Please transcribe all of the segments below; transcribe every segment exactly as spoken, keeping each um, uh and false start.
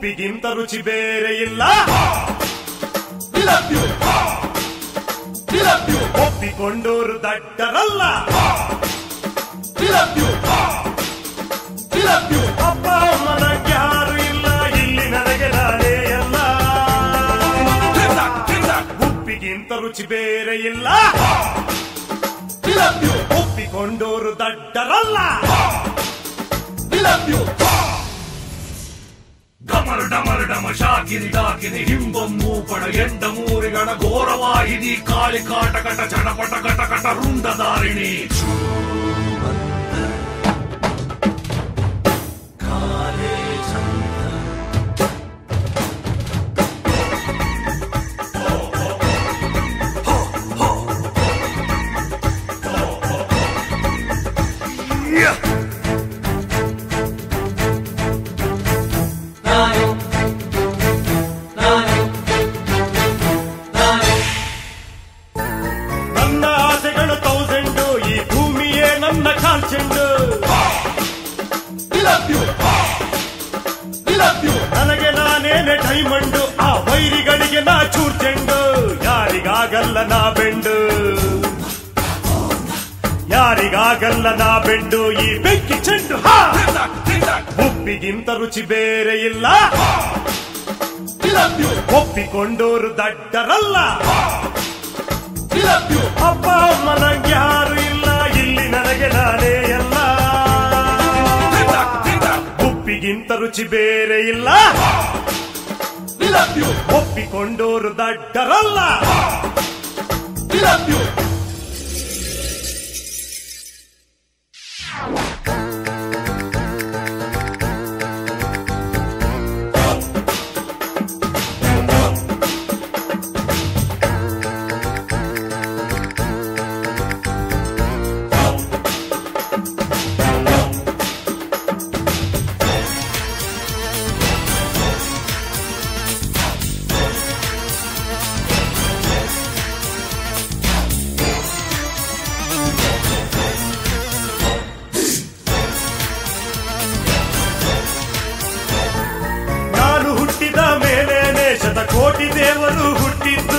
ಉಪ್ಪಿಗಿಂತ ರುಚಿ ಬೇರೆ ಇಲ್ಲ. ಒಪ್ಪಿಕೊಂಡೋರು ದಡ್ಡರಲ್ಲ. ಅಪ್ಪ ಅಮ್ಮನ ಯಾರು ಇಲ್ಲ, ಇಲ್ಲಿ ನನಗೆ ನಾನೇ ಎಲ್ಲ. ಉಪ್ಪಿಗಿಂತ ರುಚಿ ಬೇರೆ ಇಲ್ಲ. ಒಪ್ಪಿಕೊಂಡೋರು ದಡ್ಡರಲ್ಲ. ಡಮರು ಡಮರು ಡಮ ಶಾಕಿನಿ ಡಾಕಿನಿ ಹಿಂಬಮ್ಮು ಪಡ ಎಂಡ ಮೂರಿಗಣ ಘೋರವಾಹಿನಿ ಕಾಳಿ ಕಾಟ ಕಟ ಚಟಪಟ ಕಟ ಕಟ ರುಂಡದಾರಿಣಿ ನನಗೆ ನಾನೇನೆ ಡೈಮಂಡು, ಆ ವೈರಿಗಳಿಗೆ ನಾ ಚೂರ್ ಚೆಂಡು. ಯಾರಿಗಾಗಲ್ಲ ನಾ ಬೆಂಡು, ಯಾರಿಗಾಗಲ್ಲ ನಾ ಬೆಂಡು. ಈ ಬೆಂಕಿ ಚೆಂಡು ಉಪ್ಪಿಗಿಂತ ರುಚಿ ಬೇರೆ ಇಲ್ಲ. ಒಪ್ಪಿಕೊಂಡೋರು ದಡ್ಡರಲ್ಲ. ಅಪ್ಪ ಅಮ್ಮನ ಯಾರು ಇಲ್ಲ, ಇಲ್ಲಿ ನನಗೆ ನಾನೇ ಎಲ್ಲ. ಉಪ್ಪಿಗಿಂತ ರುಚಿ ಬೇರೆ ಇಲ್ಲ. ಒಪ್ಪಿಕೊಂಡೋರು ದಡ್ಡರಲ್ಲ. ಕೋಟಿ ದೇವರು ಹುಟ್ಟಿದ್ದು,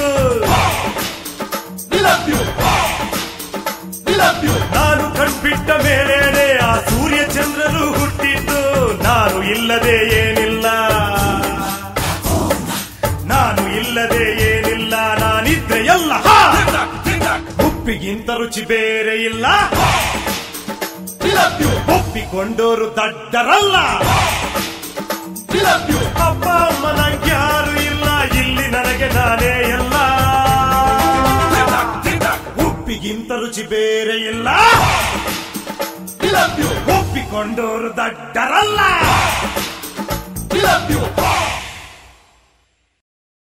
ನಾನು ಕಣ್ಬಿಟ್ಟ ಮೇಲೇನೆ ಆ ಸೂರ್ಯ ಚಂದ್ರರು ಹುಟ್ಟಿದ್ದು. ನಾನು ಇಲ್ಲದೆ ಏನಿಲ್ಲ, ನಾನು ಇಲ್ಲದೆ ಏನಿಲ್ಲ, ನಾನಿದ್ರೆ ಎಲ್ಲ. ಉಪ್ಪಿಗಿಂತ ರುಚಿ ಬೇರೆ ಇಲ್ಲ. ಒಪ್ಪಿಕೊಂಡೋರು ದಡ್ಡರಲ್ಲ. ಅಪ್ಪ ಅಮ್ಮನ ಯಾರು ಇಲ್ಲ, ಇಲ್ಲಿ ನನಗೆ ನಾನೇ ಎಲ್ಲ. ಉಪ್ಪಿಗಿಂತ ರುಚಿ ಬೇರೆ ಇಲ್ಲ. ಒಪ್ಪಿಕೊಂಡೋರು ದಡ್ಡರಲ್ಲ.